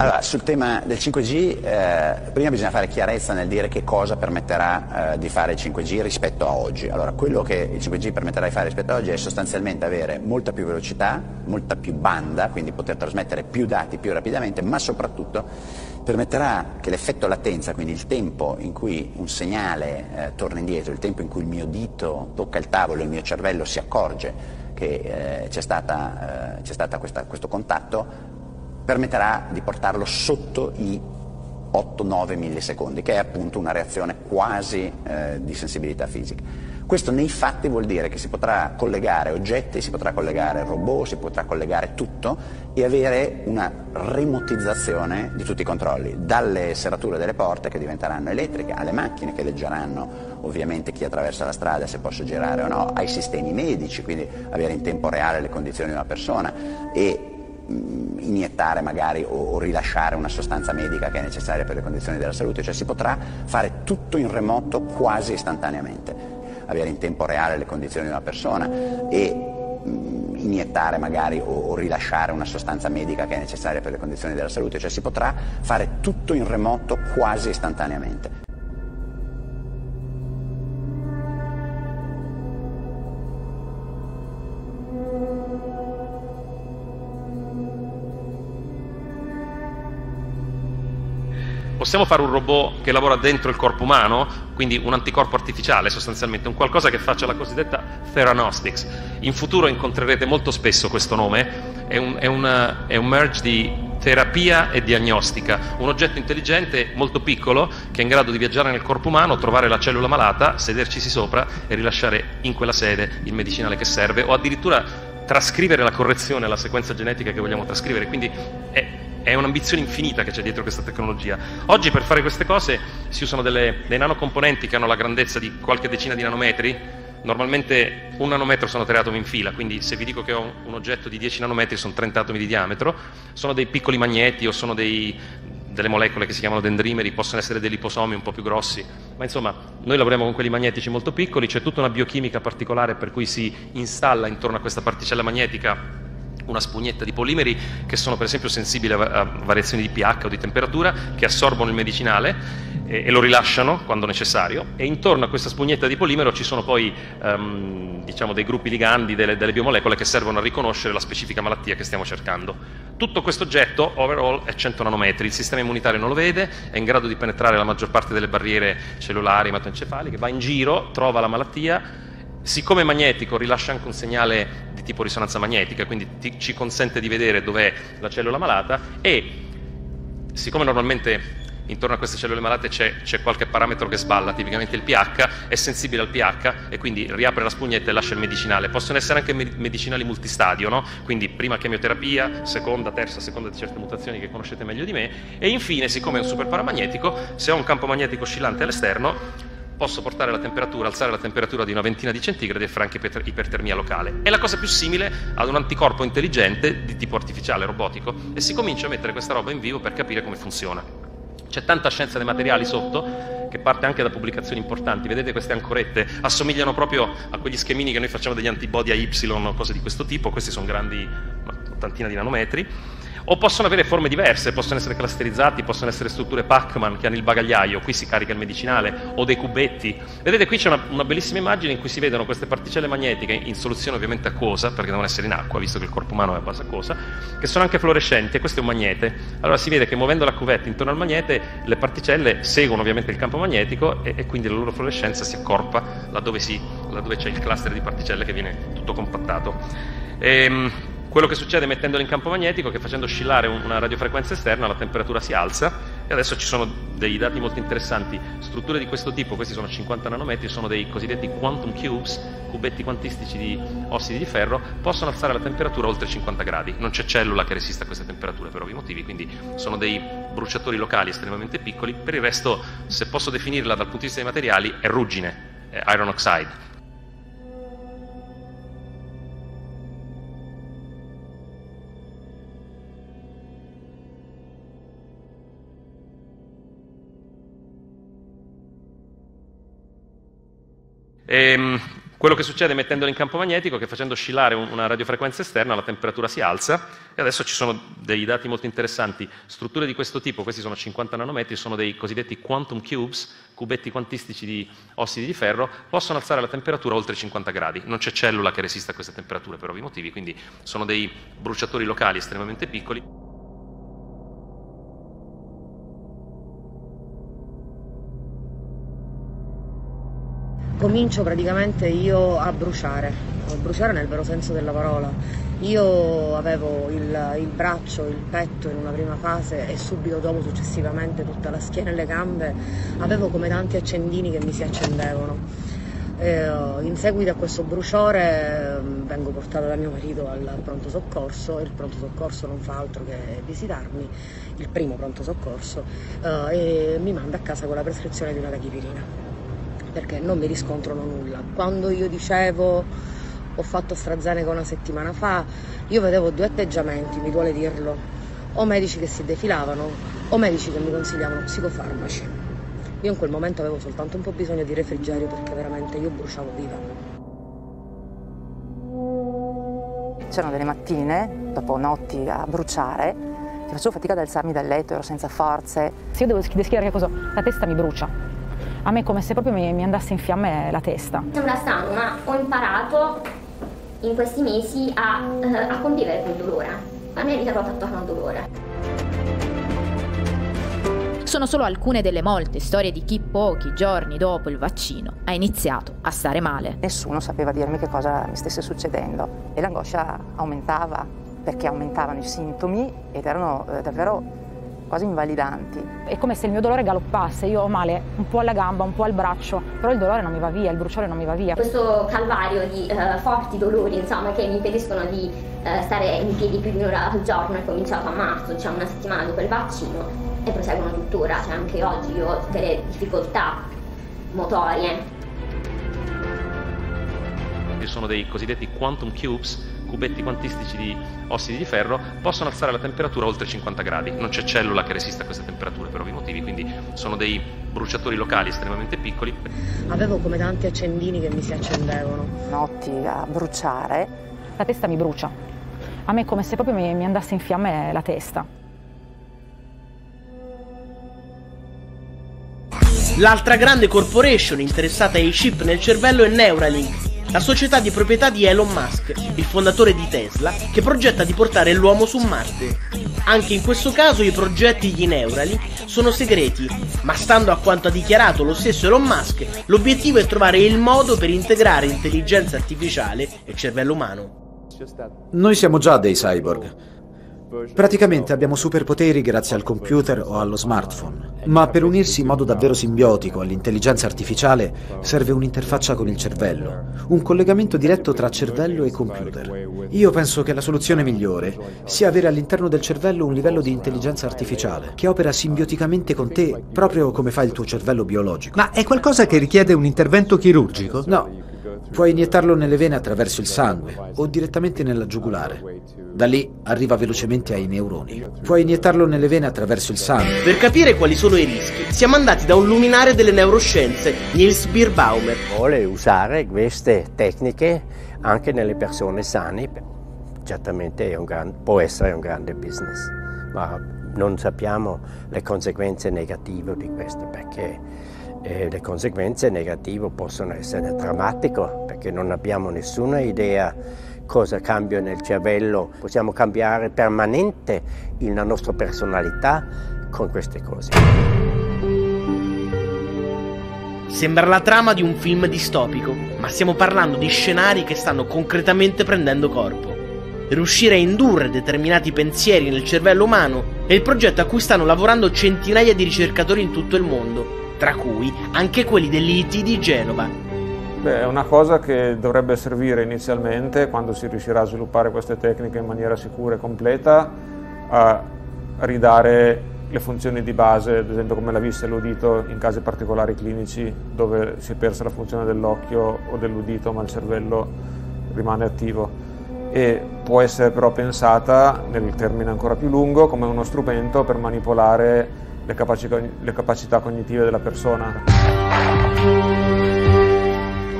Allora, sul tema del 5G, prima bisogna fare chiarezza nel dire che cosa permetterà di fare il 5G rispetto a oggi. Allora, quello che il 5G permetterà di fare rispetto a oggi è sostanzialmente avere molta più velocità, molta più banda, quindi poter trasmettere più dati più rapidamente, ma soprattutto permetterà che l'effetto latenza, quindi il tempo in cui un segnale torna indietro, il tempo in cui il mio dito tocca il tavolo e il mio cervello si accorge che c'è stato questo contatto, permetterà di portarlo sotto i 8-9 millisecondi, che è appunto una reazione quasi di sensibilità fisica. Questo nei fatti vuol dire che si potrà collegare oggetti, si potrà collegare robot, si potrà collegare tutto e avere una remotizzazione di tutti i controlli, dalle serrature delle porte che diventeranno elettriche, alle macchine che leggeranno ovviamente chi attraversa la strada se posso girare o no, ai sistemi medici, quindi avere in tempo reale le condizioni di una persona e iniettare magari o rilasciare una sostanza medica che è necessaria per le condizioni della salute, cioè si potrà fare tutto in remoto quasi istantaneamente, avere in tempo reale le condizioni di una persona e iniettare magari o rilasciare una sostanza medica che è necessaria per le condizioni della salute, cioè si potrà fare tutto in remoto quasi istantaneamente. Possiamo fare un robot che lavora dentro il corpo umano, quindi un anticorpo artificiale sostanzialmente, un qualcosa che faccia la cosiddetta Theranostics. In futuro incontrerete molto spesso questo nome, è un merge di terapia e diagnostica, un oggetto intelligente molto piccolo che è in grado di viaggiare nel corpo umano, trovare la cellula malata, sedercisi sopra e rilasciare in quella sede il medicinale che serve o addirittura trascrivere la correzione alla sequenza genetica che vogliamo trascrivere, quindi è un'ambizione infinita che c'è dietro questa tecnologia. Oggi per fare queste cose si usano dei nanocomponenti che hanno la grandezza di qualche decina di nanometri. Normalmente un nanometro sono 3 atomi in fila, quindi se vi dico che ho un oggetto di 10 nanometri sono 30 atomi di diametro, sono dei piccoli magneti o sono delle molecole che si chiamano dendrimeri, possono essere dei liposomi un po' più grossi, ma insomma noi lavoriamo con quelli magnetici molto piccoli, c'è tutta una biochimica particolare per cui si installa intorno a questa particella magnetica una spugnetta di polimeri che sono per esempio sensibili a variazioni di pH o di temperatura, che assorbono il medicinale e lo rilasciano quando necessario, e intorno a questa spugnetta di polimero ci sono poi diciamo dei gruppi ligandi, delle biomolecole che servono a riconoscere la specifica malattia che stiamo cercando. Tutto questo oggetto overall è 100 nanometri, il sistema immunitario non lo vede, è in grado di penetrare la maggior parte delle barriere cellulari, ematoencefaliche, va in giro, trova la malattia. Siccome è magnetico rilascia anche un segnale di tipo risonanza magnetica, quindi ci consente di vedere dov'è la cellula malata, e siccome normalmente intorno a queste cellule malate c'è qualche parametro che sballa, tipicamente il pH, è sensibile al pH e quindi riapre la spugnetta e lascia il medicinale. Possono essere anche medicinali multistadio, no? Quindi prima chemioterapia, seconda, terza, a seconda di certe mutazioni che conoscete meglio di me, e infine, siccome è un super paramagnetico, se ho un campo magnetico oscillante all'esterno posso portare la temperatura, alzare la temperatura di una ventina di centigradi e fare anche ipertermia locale. È la cosa più simile ad un anticorpo intelligente di tipo artificiale, robotico, e si comincia a mettere questa roba in vivo per capire come funziona. C'è tanta scienza dei materiali sotto, che parte anche da pubblicazioni importanti. Vedete queste ancorette? Assomigliano proprio a quegli schemini che noi facciamo degli antibody a Y o cose di questo tipo. Questi sono grandi, un'ottantina di nanometri. O possono avere forme diverse, possono essere clusterizzati, possono essere strutture Pac-Man che hanno il bagagliaio, qui si carica il medicinale, o dei cubetti. Vedete, qui c'è una bellissima immagine in cui si vedono queste particelle magnetiche in soluzione ovviamente acquosa, perché devono essere in acqua, visto che il corpo umano è a base acquosa, che sono anche fluorescenti, e questo è un magnete. Allora si vede che muovendo la cuvetta intorno al magnete, le particelle seguono ovviamente il campo magnetico e quindi la loro fluorescenza si accorpa laddove c'è il cluster di particelle che viene tutto compattato. Quello che succede mettendolo in campo magnetico è che facendo oscillare una radiofrequenza esterna la temperatura si alza, e adesso ci sono dei dati molto interessanti. Strutture di questo tipo, questi sono 50 nanometri, sono dei cosiddetti quantum cubes, cubetti quantistici di ossidi di ferro, possono alzare la temperatura oltre 50 gradi. Non c'è cellula che resista a queste temperature per ovvi motivi, quindi sono dei bruciatori locali estremamente piccoli. Per il resto, se posso definirla dal punto di vista dei materiali, è ruggine, è iron oxide. Quello che succede mettendolo in campo magnetico è che facendo oscillare una radiofrequenza esterna la temperatura si alza, e adesso ci sono dei dati molto interessanti. Strutture di questo tipo, questi sono 50 nanometri, sono dei cosiddetti quantum cubes, cubetti quantistici di ossidi di ferro, possono alzare la temperatura oltre 50 gradi. Non c'è cellula che resista a queste temperature per ovvi motivi, quindi sono dei bruciatori locali estremamente piccoli. Comincio praticamente io a bruciare nel vero senso della parola. Io avevo il braccio, il petto in una prima fase e subito dopo, successivamente, tutta la schiena e le gambe, avevo come tanti accendini che mi si accendevano. In seguito a questo bruciore vengo portata da mio marito al pronto soccorso, e il pronto soccorso non fa altro che visitarmi, il primo pronto soccorso, e mi manda a casa con la prescrizione di una tachipirina, perché non mi riscontrano nulla. Quando io dicevo ho fatto AstraZeneca una settimana fa, io vedevo due atteggiamenti, mi duole dirlo: o medici che si defilavano o medici che mi consigliavano psicofarmaci. Io in quel momento avevo soltanto un po' bisogno di refrigerio, perché veramente io bruciavo viva. C'erano delle mattine, dopo notti a bruciare, che facevo fatica ad alzarmi dal letto, ero senza forze. Se io devo descrivere che cosa, la testa mi brucia. A me è come se proprio mi andasse in fiamme la testa. Sembra strano, ma ho imparato in questi mesi a convivere con il dolore. La mia vita è proprio attorno al dolore. Sono solo alcune delle molte storie di chi pochi giorni dopo il vaccino ha iniziato a stare male. Nessuno sapeva dirmi che cosa mi stesse succedendo e l'angoscia aumentava, perché aumentavano i sintomi ed erano davvero quasi invalidanti. È come se il mio dolore galoppasse, io ho male un po' alla gamba, un po' al braccio, però il dolore non mi va via, il bruciore non mi va via. Questo calvario di forti dolori, insomma, che mi impediscono di stare in piedi più di un'ora al giorno, è cominciato a marzo, diciamo una settimana dopo il vaccino, e proseguono tuttora, cioè anche oggi io ho tutte le difficoltà motorie. Ci sono dei cosiddetti quantum cubes, cubetti quantistici di ossidi di ferro, possono alzare la temperatura oltre 50 gradi. Non c'è cellula che resista a queste temperature per ovvi motivi, quindi sono dei bruciatori locali estremamente piccoli. Avevo come tanti accendini che mi si accendevano. Notti a bruciare. La testa mi brucia. A me è come se proprio mi andasse in fiamme la testa. L'altra grande corporation interessata ai chip nel cervello è Neuralink, la società di proprietà di Elon Musk, il fondatore di Tesla, che progetta di portare l'uomo su Marte. Anche in questo caso i progetti di Neuralink sono segreti, ma stando a quanto ha dichiarato lo stesso Elon Musk, l'obiettivo è trovare il modo per integrare intelligenza artificiale e cervello umano. Noi siamo già dei cyborg. Praticamente abbiamo superpoteri grazie al computer o allo smartphone, ma per unirsi in modo davvero simbiotico all'intelligenza artificiale serve un'interfaccia con il cervello, un collegamento diretto tra cervello e computer. Io penso che la soluzione migliore sia avere all'interno del cervello un livello di intelligenza artificiale che opera simbioticamente con te, proprio come fa il tuo cervello biologico. Ma è qualcosa che richiede un intervento chirurgico? No. Puoi iniettarlo nelle vene attraverso il sangue o direttamente nella giugulare. Da lì arriva velocemente ai neuroni. Puoi iniettarlo nelle vene attraverso il sangue. Per capire quali sono i rischi, siamo andati da un luminare delle neuroscienze, Niels Birbaumer. Vuole usare queste tecniche anche nelle persone sane. Certamente può essere un grande business, ma non sappiamo le conseguenze negative di questo, perché le conseguenze negative possono essere drammatiche, perché non abbiamo nessuna idea cosa cambia nel cervello. Possiamo cambiare permanente la nostra personalità con queste cose. Sembra la trama di un film distopico, ma stiamo parlando di scenari che stanno concretamente prendendo corpo. Riuscire a indurre determinati pensieri nel cervello umano è il progetto a cui stanno lavorando centinaia di ricercatori in tutto il mondo, tra cui anche quelli dell'IIT di Genova. È una cosa che dovrebbe servire inizialmente, quando si riuscirà a sviluppare queste tecniche in maniera sicura e completa, a ridare le funzioni di base, ad esempio come la vista e l'udito, in casi particolari clinici dove si è persa la funzione dell'occhio o dell'udito ma il cervello rimane attivo. E può essere però pensata, nel termine ancora più lungo, come uno strumento per manipolare le capacità cognitive della persona.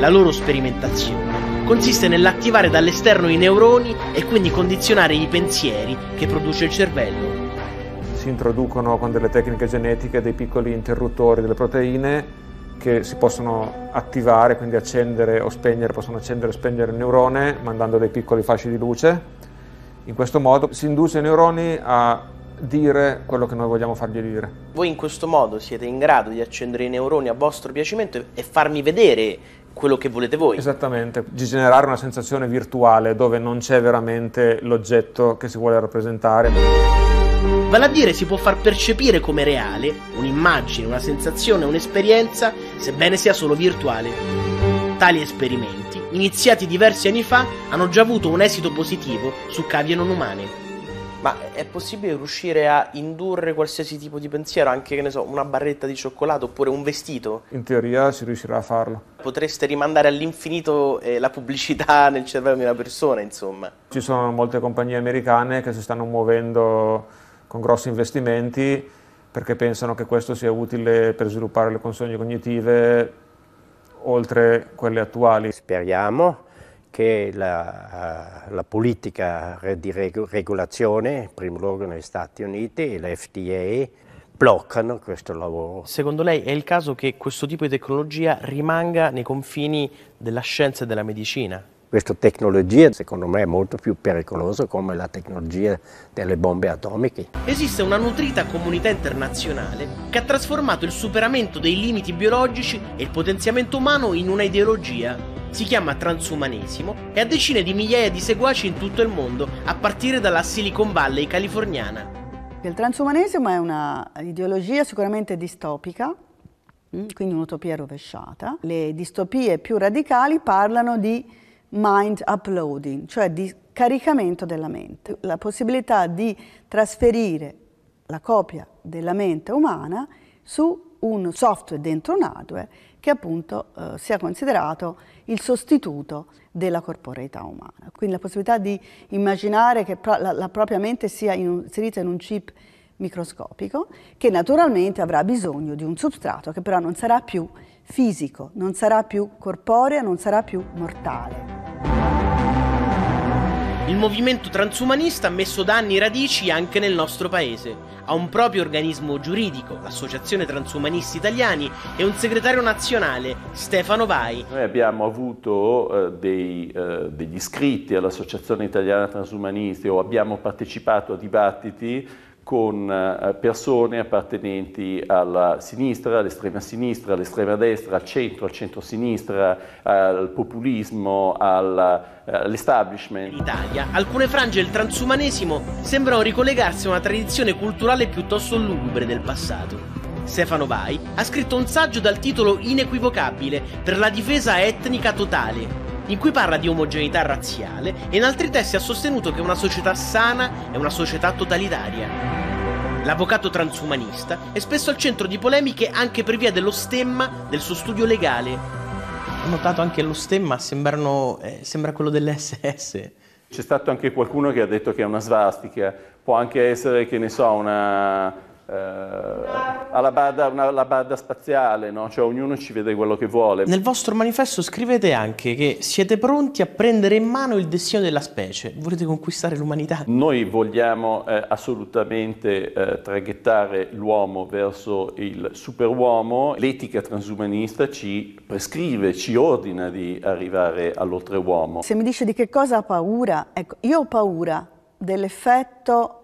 La loro sperimentazione consiste nell'attivare dall'esterno i neuroni e quindi condizionare i pensieri che produce il cervello. Si introducono con delle tecniche genetiche dei piccoli interruttori delle proteine che si possono attivare, quindi accendere o spegnere, possono accendere o spegnere il neurone mandando dei piccoli fasci di luce. In questo modo si induce i neuroni a dire quello che noi vogliamo fargli dire. Voi in questo modo siete in grado di accendere i neuroni a vostro piacimento e farmi vedere quello che volete voi. Esattamente, di generare una sensazione virtuale dove non c'è veramente l'oggetto che si vuole rappresentare. Vale a dire, si può far percepire come reale un'immagine, una sensazione, un'esperienza, sebbene sia solo virtuale. Tali esperimenti, iniziati diversi anni fa, hanno già avuto un esito positivo su cavie non umane. Ma è possibile riuscire a indurre qualsiasi tipo di pensiero, anche, che ne so, una barretta di cioccolato oppure un vestito? In teoria si riuscirà a farlo. Potreste rimandare all'infinito la pubblicità nel cervello di una persona, insomma. Ci sono molte compagnie americane che si stanno muovendo con grossi investimenti perché pensano che questo sia utile per sviluppare le consegne cognitive oltre quelle attuali. Speriamo che la politica di regolazione, in primo luogo negli Stati Uniti, e la FDA, bloccano questo lavoro. Secondo lei è il caso che questo tipo di tecnologia rimanga nei confini della scienza e della medicina? Questa tecnologia, secondo me, è molto più pericolosa come la tecnologia delle bombe atomiche. Esiste una nutrita comunità internazionale che ha trasformato il superamento dei limiti biologici e il potenziamento umano in una ideologia. Si chiama transumanesimo e ha decine di migliaia di seguaci in tutto il mondo, a partire dalla Silicon Valley californiana. Il transumanesimo è una ideologia sicuramente distopica, quindi un'utopia rovesciata. Le distopie più radicali parlano di mind uploading, cioè di caricamento della mente, la possibilità di trasferire la copia della mente umana su un software dentro un hardware che appunto sia considerato il sostituto della corporeità umana. Quindi la possibilità di immaginare che la propria mente sia inserita in un chip microscopico che naturalmente avrà bisogno di un substrato che però non sarà più fisico, non sarà più corporeo, non sarà più mortale. Il movimento transumanista ha messo da anni radici anche nel nostro paese. Ha un proprio organismo giuridico, l'Associazione Transumanisti Italiani, e un segretario nazionale, Stefano Vai. Noi abbiamo avuto degli iscritti all'Associazione Italiana Transumanisti o abbiamo partecipato a dibattiti con persone appartenenti alla sinistra, all'estrema destra, al centro-sinistra, al populismo, all'establishment. In Italia, alcune frange del transumanesimo sembrano ricollegarsi a una tradizione culturale piuttosto lugubre del passato. Stefano Vai ha scritto un saggio dal titolo inequivocabile per la difesa etnica totale, in cui parla di omogeneità razziale, e in altri testi ha sostenuto che una società sana è una società totalitaria. L'avvocato transumanista è spesso al centro di polemiche anche per via dello stemma del suo studio legale. Ho notato anche lo stemma, sembra quello dell'SS. C'è stato anche qualcuno che ha detto che è una svastica, può anche essere, che ne so, la barda spaziale, no? Cioè ognuno ci vede quello che vuole. Nel vostro manifesto scrivete anche che siete pronti a prendere in mano il destino della specie, volete conquistare l'umanità. Noi vogliamo assolutamente traghettare l'uomo verso il superuomo. L'etica transumanista ci prescrive, ci ordina di arrivare all'oltreuomo. Se mi dice di che cosa ha paura, ecco, io ho paura dell'effetto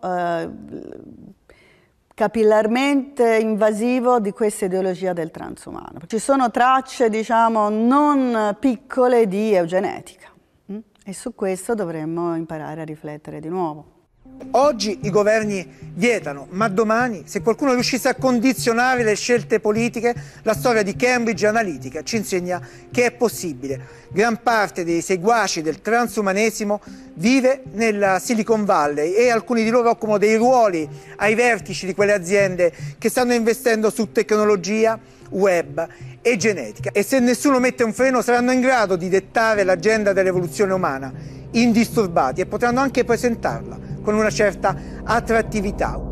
capillarmente invasivo di questa ideologia del transumano. Ci sono tracce, diciamo, non piccole di eugenetica e su questo dovremmo imparare a riflettere di nuovo. Oggi i governi vietano, ma domani, se qualcuno riuscisse a condizionare le scelte politiche, la storia di Cambridge Analytica ci insegna che è possibile. Gran parte dei seguaci del transumanesimo vive nella Silicon Valley e alcuni di loro occupano dei ruoli ai vertici di quelle aziende che stanno investendo su tecnologia, web e genetica. E se nessuno mette un freno saranno in grado di dettare l'agenda dell'evoluzione umana indisturbati e potranno anche presentarla con una certa attrattività.